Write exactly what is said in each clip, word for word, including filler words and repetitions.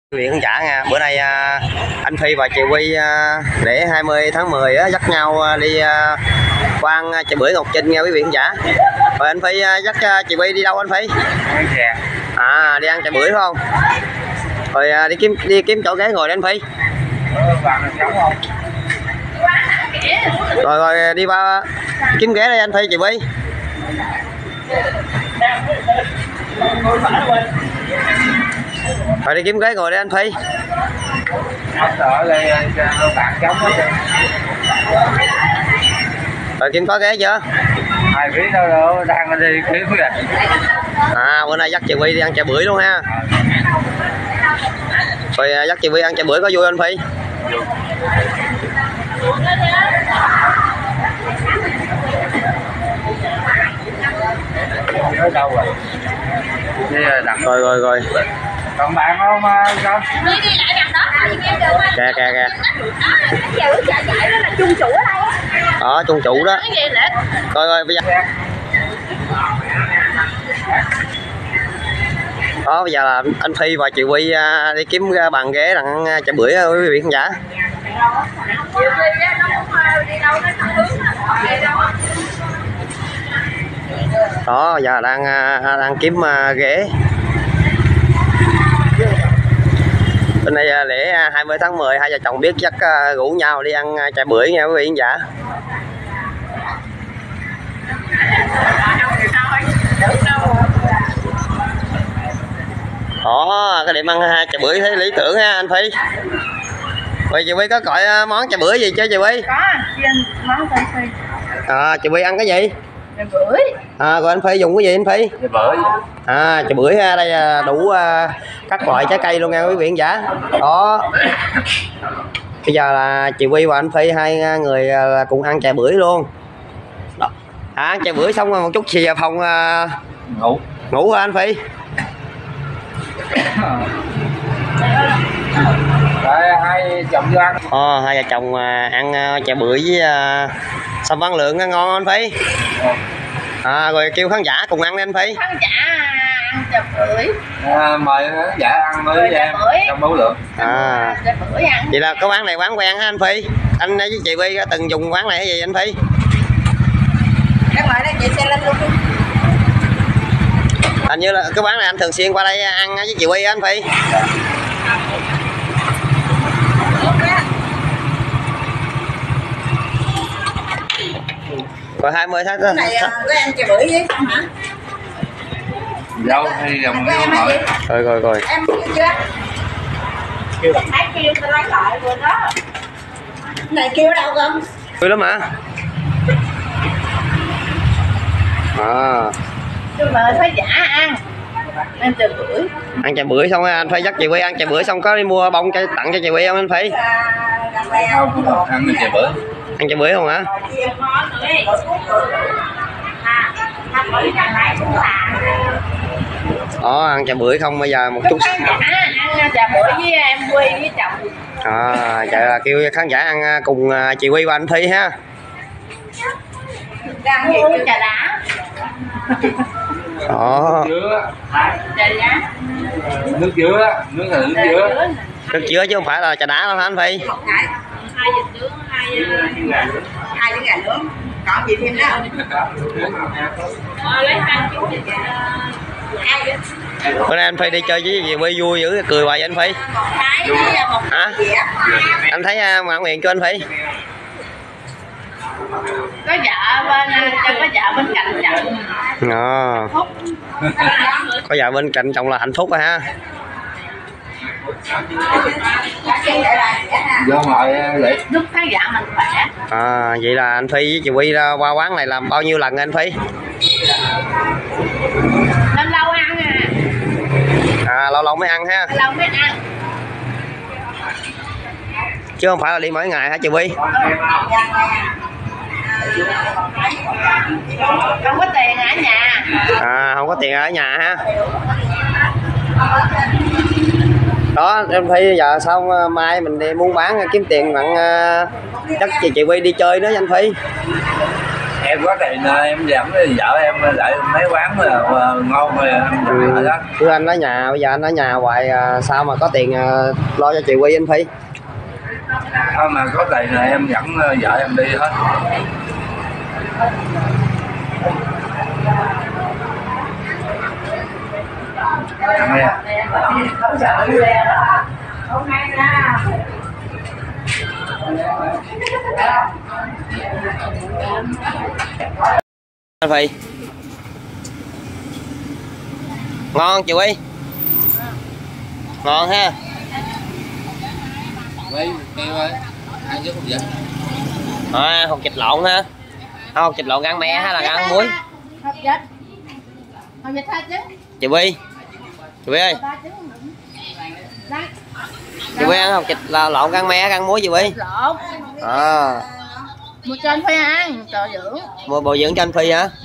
Luyện khán giả nha. Bữa nay à, anh Phi và chị Quy à, để hai mươi tháng mười á, dắt nhau à, đi à, quang chợ bưởi Ngọc Trinh nha quý vị khán giả. Rồi anh Phi à, dắt à, chị Quy đi đâu anh Phi? À, đi ăn chợ bưởi phải không? Rồi à, đi kiếm đi kiếm chỗ ghế ngồi đi anh Phi. Rồi rồi đi qua kiếm ghế đây anh Phi chị Quy. Rồi đi kiếm ghế ngồi đây anh Phi. Rồi kiếm có ghế chưa? Ai biết đâu đâu đang đi kiếm kìa. À bữa nay dắt chị Quy đi ăn chả bưởi luôn ha. Rồi dắt chị Quy ăn chả bưởi có vui anh Phi? Nói đâu rồi? Rồi rồi rồi. Còn bạn không con? Kè kè kè. Là chung chủ ở đây á. Đó chung chủ đó. Rồi rồi bây giờ. Đó bây giờ là anh Phi và chị Quy đi kiếm bàn ghế đặng chả bưởi quý vị khán giả. Đó giờ đang đang kiếm ghế. Bên đây lễ hai mươi tháng mười hai vợ chồng biết dắt rủ nhau đi ăn chả bưởi nha quý vị khán giả. Đó cái điểm ăn chả bưởi thấy lý tưởng ha anh Phi. Vậy chị Quy có gọi món chả bưởi gì chưa chị Quy? Có, chị ăn món tên Phi. À chị Quy ăn cái gì? Chả bưởi. À rồi anh Phi dùng cái gì anh Phi? Chả bưởi. À chả bưởi ha, đây đủ các loại trái cây luôn nha quý vị khán giả. Đó. Bây giờ là chị Quy và anh Phi hai người cùng ăn chả bưởi luôn. Đó. À, ăn chả bưởi xong rồi một chút xì vào phòng Ngủ. Ngủ hả anh Phi? Đây, hai chồng vô ăn. Ờ, hai vợ chồng ăn chả bưởi với uh, sâm ván lượng ngon anh Phi. À, rồi kêu khán giả cùng ăn đi anh Phi. Khán giả ăn chả bưởi. À, mời khán giả ăn với em trong bấu lượng. À, chả bưởi ăn. vậy là cái quán này quán quen hả anh Phi? Anh với chị Quy có từng dùng quán này hay gì anh Phi? Các bạn đây chị xe lên luôn đi. Hình như là cái quán này anh thường xuyên qua đây ăn với chị Quy á anh Phi. Rồi hai mươi tháng này có ăn chả bưởi với không hả? Dâu hay dòng dâu hỏi. Rồi rồi rồi. Em chưa? Kêu. Thấy kêu tôi lấy lại rồi đó. Này kêu ở đâu con? Vui lắm hả? À. Tôi mời khán giả ăn. Ăn chả bưởi. Ăn chả bưởi xong anh Phi dắt chị Quy ăn chả bưởi xong có đi mua bông cho tặng cho chị Quy không anh Phi? Ăn chả bưởi. Ăn chả bưởi không hả? Đó ăn chả bưởi không bây giờ một chút. Khán giả ăn chả bưởi với em Quy với chồng. À vậy là kêu khán giả ăn cùng chị Quy và anh Phi ha. Đang uống trà đá. Đó. Trà đá. Nước dứa, nước là nước dứa. Nước dứa chứ không phải là trà đá đâu hả anh Phi? Hai vịt nướng, hai hai cái gà nướng. Còn gì thêm đó? Ờ, lấy hai chú đi. Hai Bữa nay anh Phi đi chơi với chị Quy vui dữ cười hoài vậy anh Phi. Hả? Anh thấy Mã Nguyện cho anh Phi? Có vợ bên cho có vợ bên cạnh chồng. À. Có vợ bên cạnh chồng là hạnh phúc rồi ha. Vô ngồi để Giúp khán giả mình khỏe. À vậy là anh Phi với chị Quy ra qua quán này làm bao nhiêu lần anh Phi? Lâu lâu ăn à. À lâu lâu mới ăn ha. Lâu mới ăn. Chứ không phải là đi mỗi ngày hả chị Quy? Không có tiền ở nhà. À không có tiền ở nhà ha. Đó em Phi giờ xong mai mình đi muốn bán kiếm tiền bạn dắt chị chị Quy đi chơi nữa anh Phi. em có tiền em dẫn vợ em lại mấy quán là ngon rồi em ừ. đó. Chứ anh ở nhà, bây giờ anh ở nhà hoài sao mà có tiền lo cho chị Quy anh Phi? Thôi mà có tiền là em dẫn vợ em đi hết. Anh Phi ngon chị Quy, ngon ha. Quy kêu ơi, ăn chứ không vậy. À, hột vịt lộn ha, hột vịt lộn gan me hay là gan muối? Hột vịt, hột vịt hai trứng. Chị Quy, chị Quy ơi, chị Quy ăn hột vịt là lộn gan me gan muối chị Quy? Lộn. À. Mua cho anh Phi ăn, bồi dưỡng. Mua bồi dưỡng cho anh Phi hả?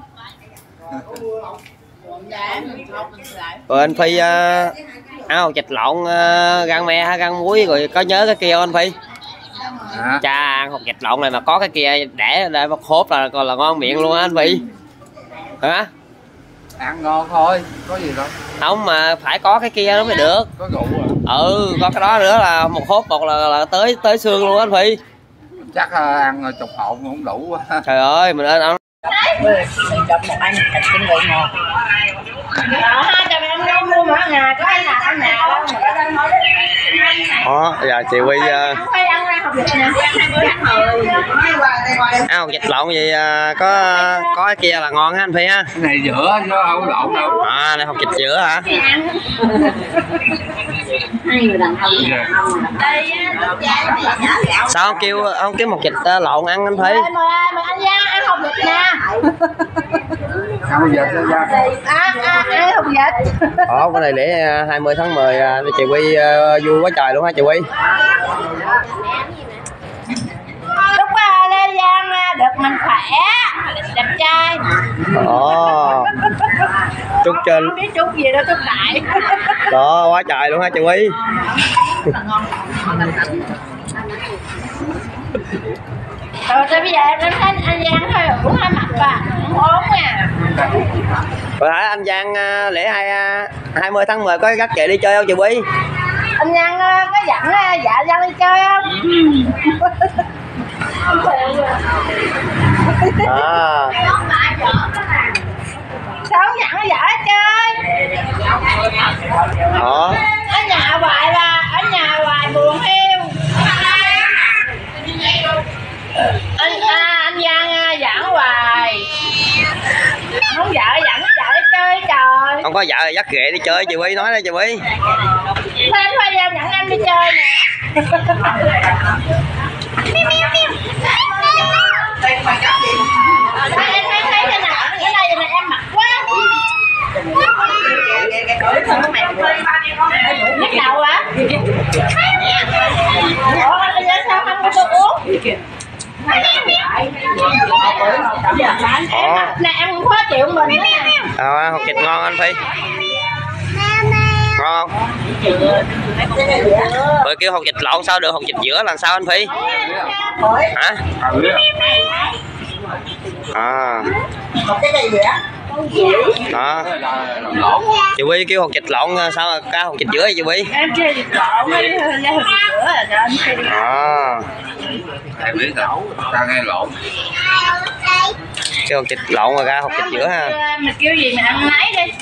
Rồi anh Phi uh, ăn hột vịt lộn uh, gan me hay gan muối rồi có nhớ cái kia không anh Phi? À. Cha ăn hột vịt lộn này mà có cái kia để để một hộp là còn là ngon miệng luôn á anh Phi. Hả? Ăn ngon thôi, có gì đâu. Không mà phải có cái kia nó mới được. Có rượu à? Ừ, có cái đó nữa là một hộp một là, là tới tới xương luôn anh Phi. Chắc ăn chục hộp cũng đủ quá. Trời ơi mình ơi ăn. Mình chọn một anh thịt tinh vị ngọt. Ờ, hai chồng em đâu mua mỗi ngày có ai nào ăn nào đâu mà có đơn nói. Đó, giờ chị Quy uh, ăn hột vịt nè. ăn hột vịt lộn gì uh, có có cái kia là ngon ha anh Phi ha. Cái này giữa chứ không lộn đâu. À, này hột vịt giữa hả? Hai người đàn ông. Đây Sao không kêu không kiếm hột vịt uh, lộn ăn anh Phi? mời mời anh Giang ăn hột vịt nha. Ăn hột vịt cho ra. À, à, ăn hột vịt. Ồ, cái này để hai mươi tháng mười chị Quy uh, vui quá trời luôn hả chị Quy? Chúc uh, Lê Giang uh, được mình khỏe, đẹp trai. Ồ, chúc trên. Không biết chúc gì đâu, chúc đại. Đó, quá trời luôn hả chị Quy? Rồi tới bây giờ em thấy anh Giang hơi uống hai mặt và ốm à. Rồi hả anh Giang lễ hai hai mươi tháng mười có gắt kệ đi chơi không chị Quy? Anh Giang có dẫn dạ Giang đi chơi không? À. Sao không dẫn vợ đi chơi? Đó. Ở nhà hoài là ở nhà hoài buồn hiu. Anh à, anh Giang dẫn hoài. Không vợ dẫn vợ đi chơi trời. Không có vợ dắt ghệ đi chơi chị Quy nói đây chị Quy. Thôi anh Khoa Giang dẫn anh đi chơi nè. Thôi em thấy thấy thế nào? Cái này này em mặc quá. Nhức đầu hả? Ủa bây giờ sao không có tôi uống? Ồ. Nè em cũng khó chịu mình nữa nè. À, hột vịt ngon anh Phi. Ngon không? Rồi kêu hột vịt lộn sao được, hột vịt giữa là sao anh Phi? Hả? À. Đó. Chị Quy kêu hột vịt lộn sao mà ca hột vịt giữa vậy chị Quy? Em kêu vịt lộn với ra hột vịt giữa là anh Phi. À. Em biết đâu, ta nghe lộn. Kêu hột vịt lộn mà ra hột vịt giữa ha. Mình kêu gì mà ăn nấy đi.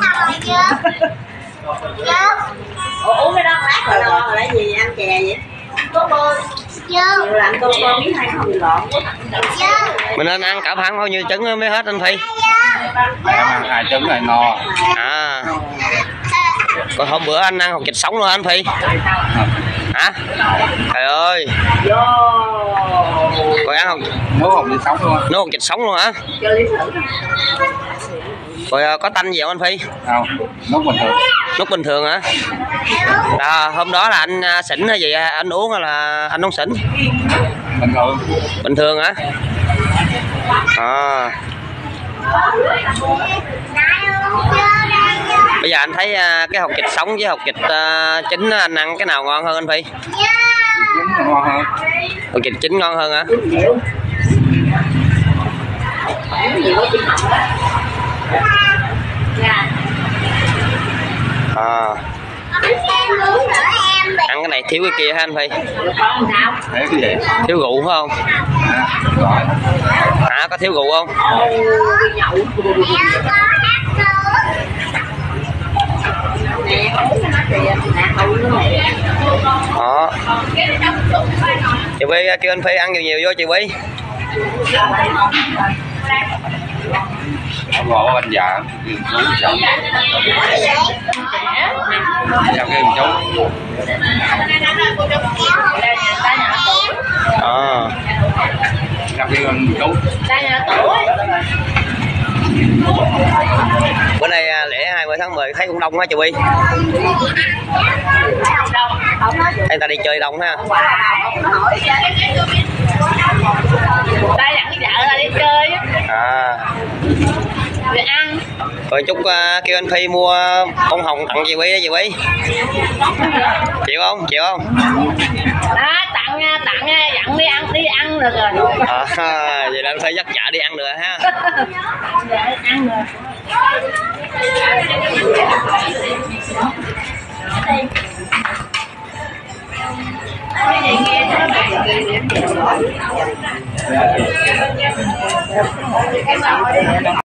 Ủa uống cái đó lát rồi đâu rồi lấy gì ăn chè vậy? Có bơ. Chưa. Làm tô bơ miếng hai hột lộn. Mình nên ăn cả phẳng bao nhiêu trứng mới hết anh Phi? Em ăn hai trứng này no. À. Còn hôm bữa anh ăn hột vịt sống luôn anh Phi? Hả? Trời ơi. Rồi ăn hột nấu hột vịt sống luôn. nấu hột vịt sống luôn hả? Rồi có tanh gì không anh Phi? Không, nấu bình thường. Nút bình thường hả? À, hôm đó là anh xỉn hay gì anh uống hay là anh uống xỉn? Bình thường. Bình thường hả? À. Bây giờ anh thấy cái hột vịt sống với hột vịt uh, chín anh ăn cái nào ngon hơn anh Phi? Chín ngon hơn. Hột vịt chín ngon hơn hả? À. Ăn cái này thiếu cái kia ha anh Phi? Đấy cái gì? Thiếu rượu phải không? Hả, có thiếu rượu không? Đó. Chị Vy kêu anh Phi ăn nhiều nhiều vô chị Vy. Ngộ anh già chú chồng chào cái chú À. gặp cái anh chú Bữa nay lễ hai mươi tháng mười thấy cũng đông á chị Vy. Anh ta đi chơi đông ha. Ta dặn cái vợ là đi chơi À. đi ăn. Rồi chúc uh, kêu anh Phi mua bông hồng tặng chị Vy á chị Vy. Chịu không? Chịu không? Đó, tặng tặng dặn đi ăn đi ăn được rồi. À, vậy là anh Phi dắt vợ đi ăn được ha. Dạ, ăn được. Cái gì nghe